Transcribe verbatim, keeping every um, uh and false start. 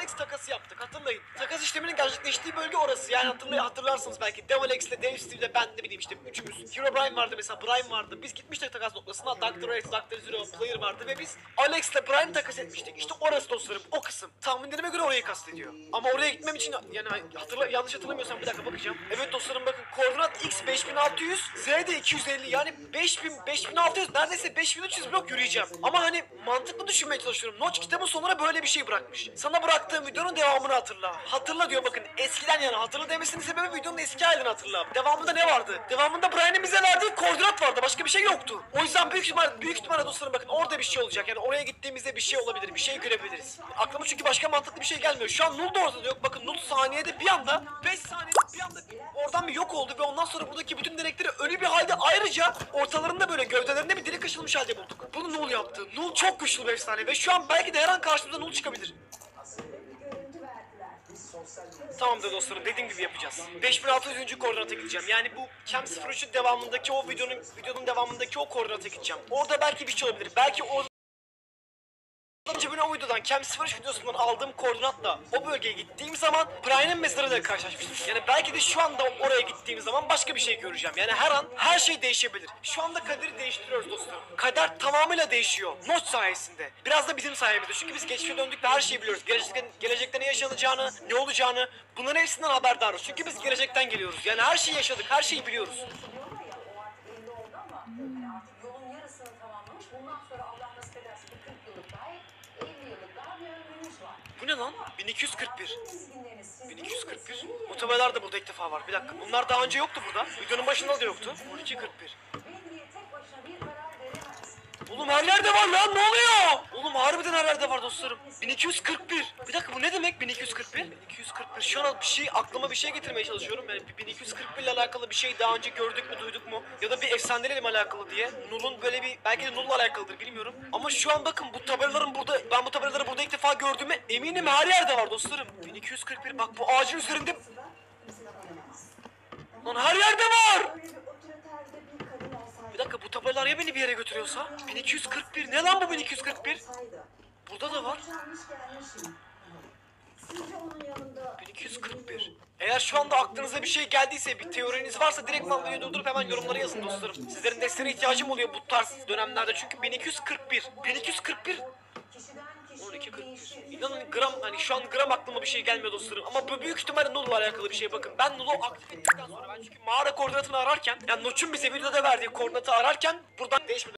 Devalex takası yaptık, hatırlayın. Takas işleminin gerçekleştiği bölge orası. Yani hatırlay hatırlarsınız belki. Devalex'le, Dave Steve'le ben ne bileyim işte üçümüz. Hero Brian vardı mesela, Brian vardı. Biz gitmiştik takas noktasına. doktor Alex, doktor Zero, Player vardı ve biz Alex'le Brian takas etmiştik. İşte orası dostlarım, o kısım. Tahminlerime göre orayı kastediyor. Ama oraya gitmem için yani hatırla, yanlış hatırlamıyorsam bir dakika bakacağım. Evet dostlarım bakın, koordinat X beş bin altı yüz, Z de iki yüz elli, yani beş bin, beş bin altı yüz, neredeyse beş bin üç yüz blok yürüyeceğim. Ama hani mantıklı düşünmeye çalışıyorum. Notch kitabın sonuna böyle bir şey bırakmış. Sana bıraktığım videonun devamını hatırla. Hatırla diyor bakın, eskiden yani hatırla demesinin sebebi videonun eski halini hatırla. Devamında ne vardı? Devamında Brian'ın bize verdiği koordinat vardı. Başka bir şey yoktu. O yüzden büyük ihtimal, büyük ihtimalle dostlarım bakın orada bir şey olacak. Yani oraya gittiğimizde bir şey olabilir. Bir şey görebiliriz. Aklıma çünkü başka mantıklı bir şey gelmiyor. Şu an Null da ortada yok. Bakın Null saniyede bir anda, beş saniyede bir anda oradan bir yok oldu ve ondan sonra buradaki bütün direkleri ölü bir halde, ayrıca ortalarında böyle gövdelerinde bir delik açılmış halde bulduk. Bunu Null yaptı. Null çok güçlü bir efsane ve şu an belki de her an karşımıza Null çıkabilir. Tamamdır dostlarım, dediğim gibi yapacağız. beş bin altı yüz. koordinata gideceğim. Yani bu Camp sıfır üçün devamındaki o videonun videonun devamındaki o koordinata gideceğim. Orada belki bir şey olabilir. Belki o önce ben o videodan Camp sıfır üç videosundan aldığım koordinatla o bölgeye gittiğim zaman Brian'ın mezarıyla karşılaşmıştım. Yani belki de şu anda oraya gittiğim zaman başka bir şey göreceğim. Yani her an her şey değişebilir. Şu anda kaderi değiştiriyoruz dostlarım. Kader tamamıyla değişiyor. Notch sayesinde. Biraz da bizim sayemizde. Çünkü biz geçmişe döndük ve her şeyi biliyoruz. Gelecekte, gelecekte ne yaşanacağını, ne olacağını, bunların hepsinden haberdarız. Çünkü biz gelecekten geliyoruz. Yani her şeyi yaşadık, her şeyi biliyoruz. Bu ne lan? bin iki yüz kırk bir. bin iki yüz kırk bir. Bu tabelalar da burada ilk defa var. Bir dakika. Bunlar daha önce yoktu burada. Videonun başında da yoktu. on iki kırk bir. Oğlum her yerde var lan, ne oluyor? Oğlum harbiden her yerde var dostlarım. bin iki yüz kırk bir. Bir dakika, bu ne demek bin iki yüz kırk bir? bin iki yüz kırk bir. Şu an bir şey, aklıma bir şey getirmeye çalışıyorum. Yani bin iki yüz kırk bir ile alakalı bir şey daha önce gördük mü, duyduk mu? Ya da bir efsaneyle mi alakalı diye. Null'un böyle bir, belki de Null'la alakalıdır bilmiyorum. Ama şu an bakın bu tabelaların burada, ben bu tabelaları burada ilk defa gördüğüme eminim, her yerde var dostlarım. bin iki yüz kırk bir, bak bu ağacın üzerinde. Lan her yerde var. Bir dakika, bu tabelalar ya beni bir yere götürüyorsa? bin iki yüz kırk bir, ne lan bu bin iki yüz kırk bir? Burada da var. bin iki yüz kırk bir. Eğer şu anda aklınıza bir şey geldiyse, bir teoriniz varsa direkt videoyu durdurup hemen yorumlara yazın dostlarım. Sizlerin desteğine ihtiyacım oluyor bu tarz dönemlerde çünkü bin iki yüz kırk bir. bin iki yüz kırk bir. on iki kırk bir. İnanın gram, hani şu an gram aklıma bir şey gelmiyor dostlarım. Ama bu büyük ihtimalle Null'la alakalı bir şey bakın. Ben Null'u aktif ettikten sonra, ben çünkü mağara koordinatını ararken, yani Notch'un bize videoda verdiği koordinatı ararken buradan değişmedi.